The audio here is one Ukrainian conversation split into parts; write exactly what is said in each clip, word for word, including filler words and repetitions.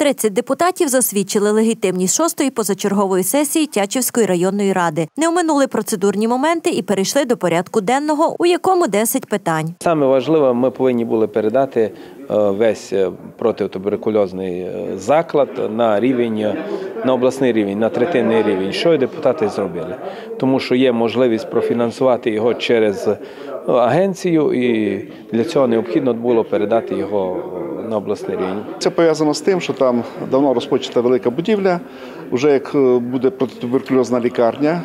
тридцять депутатів засвідчили легітимність шостої позачергової сесії Тячівської районної ради. Не оминули процедурні моменти і перейшли до порядку денного, у якому десять питань. Саме важливе, ми повинні були передати весь протитуберкульозний заклад на рівень, на обласний рівень, на третинний рівень, що і депутати зробили. Тому що є можливість профінансувати його через агенцію, і для цього необхідно було передати його на обласний рівень. Це пов'язано з тим, що там давно розпочата велика будівля, вже як буде протитуберкульозна лікарня,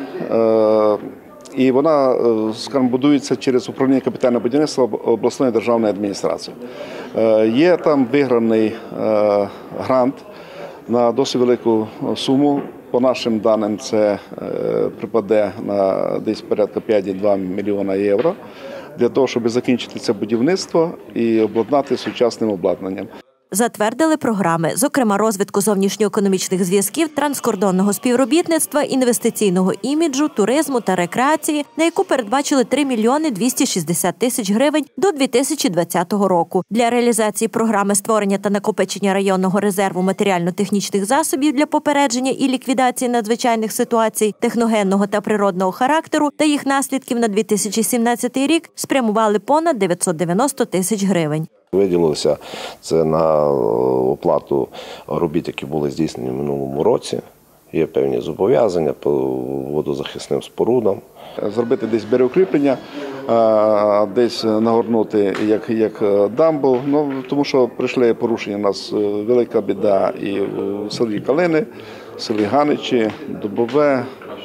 і вона, скажімо, будується через управління капітального будівництва обласної державної адміністрації. Є там виграний грант на досить велику суму. По нашим даним, це припаде на десь порядка п'ять цілих два мільйона євро для того, щоб закінчити це будівництво і обладнати сучасним обладнанням. Затвердили програми, зокрема розвитку зовнішньоекономічних зв'язків, транскордонного співробітництва, інвестиційного іміджу, туризму та рекреації, на яку передбачили три мільйони двісті шістдесят тисяч гривень до дві тисячі двадцятого року. Для реалізації програми створення та накопичення районного резерву матеріально-технічних засобів для попередження і ліквідації надзвичайних ситуацій техногенного та природного характеру та їх наслідків на дві тисячі сімнадцятий рік спрямували понад дев'ятсот дев'яносто тисяч гривень. Виділилося це на оплату робіт, які були здійснені в минулому році. Є певні зобов'язання по водозахисним спорудам. Зробити десь берегоукріплення, десь нагорнути як, як дамбу, ну, тому що прийшли порушення, у нас велика біда і в селі Калини, в селі Ганичі, Дубове,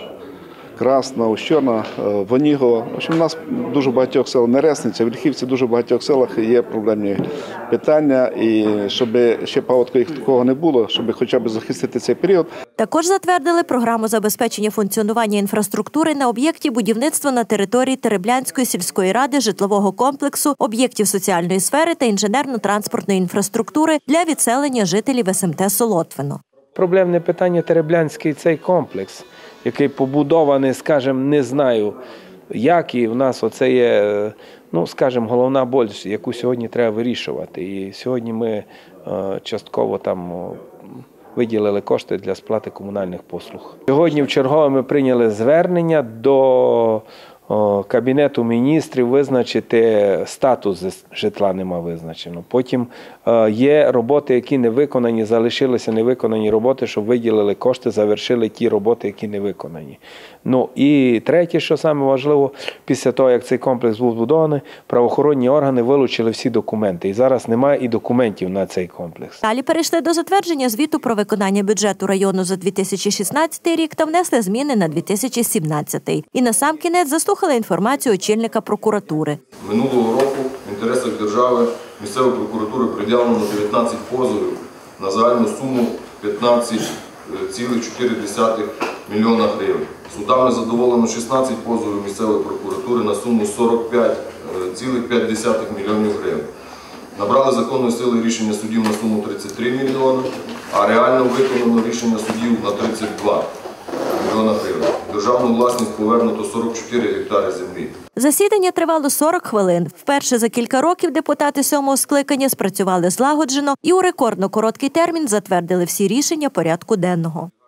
Красна, Ущорна, Воніго. В общем, у нас дуже багатьох сел, Нересниця, Вільхівці, дуже багатьох селах є проблемні питання. І щоб ще паводку їх такого не було, щоб хоча б захистити цей період. Також затвердили програму забезпечення функціонування інфраструктури на об'єкті будівництва на території Тереблянської сільської ради житлового комплексу, об'єктів соціальної сфери та інженерно-транспортної інфраструктури для відселення жителів СМТ Солотвино. Проблемне питання Тереблянський цей комплекс, який побудований, скажімо, не знаю як, і в нас оце є, ну, скажімо, головна боль, яку сьогодні треба вирішувати. І сьогодні ми частково там виділили кошти для сплати комунальних послуг. Сьогодні вчергове ми прийняли звернення до Кабінету міністрів визначити статус житла, нема визначено. Потім є роботи, які не виконані, залишилися невиконані роботи, щоб виділили кошти, завершили ті роботи, які не виконані. Ну і третє, що саме важливо, після того, як цей комплекс був збудований, правоохоронні органи вилучили всі документи. І зараз немає і документів на цей комплекс. Далі перейшли до затвердження звіту про виконання бюджету району за дві тисячі шістнадцятий рік та внесли зміни на дві тисячі сімнадцятий. І насамкінець заслухали інформацію очільника прокуратури. Минулого року в інтересах держави місцевої прокуратури приділено дев'ятнадцять позовів на загальну суму п'ятнадцять цілих чотири десятих мільйона гривень. Судами задоволено шістнадцять позовів місцевої прокуратури на суму сорок п'ять цілих п'ять десятих мільйонів гривень. Набрали законної сили рішення судів на суму тридцять три мільйони, а реально виконано рішення судів на тридцять два мільйона гривень. Державну власність повернуто сорок чотири гектари землі. Засідання тривало сорок хвилин. Вперше за кілька років депутати сьомого скликання спрацювали злагоджено і у рекордно короткий термін затвердили всі рішення порядку денного.